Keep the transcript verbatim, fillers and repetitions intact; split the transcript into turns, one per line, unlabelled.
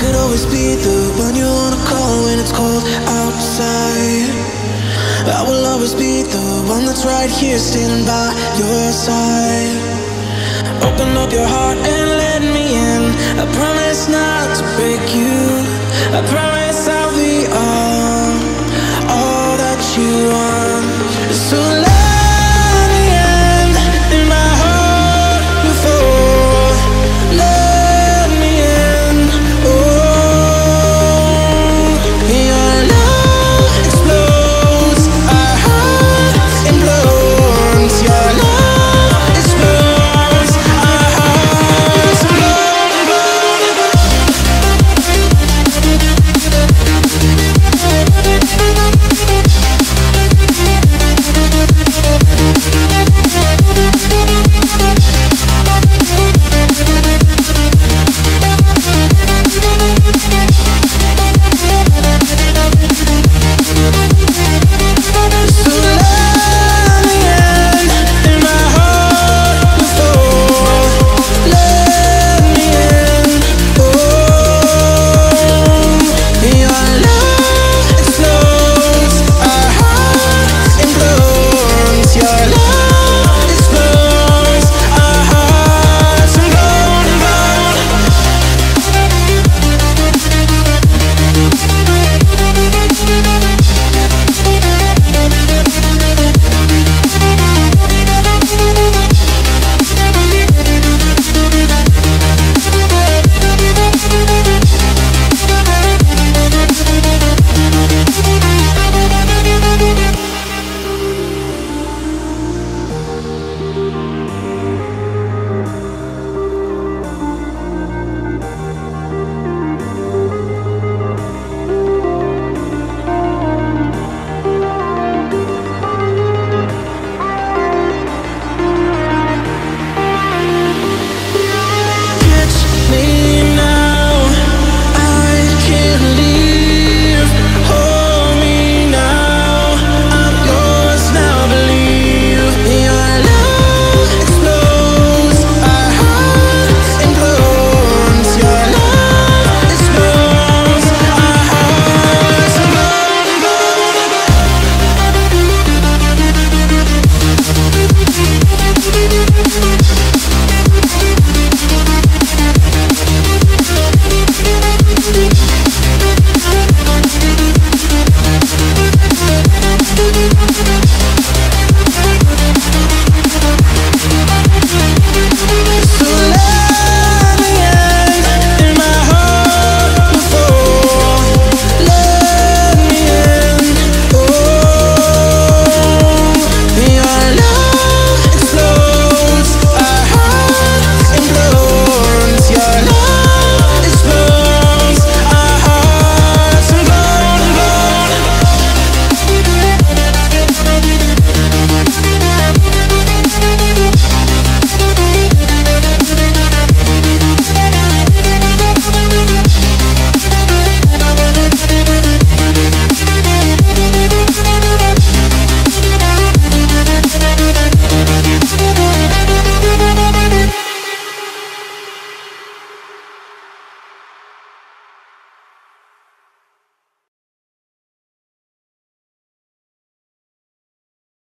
could always be the one you wanna call when it's cold outside. I will always be the one that's right here standing by your side. Open up your heart and let me in. I promise not to break you. I promise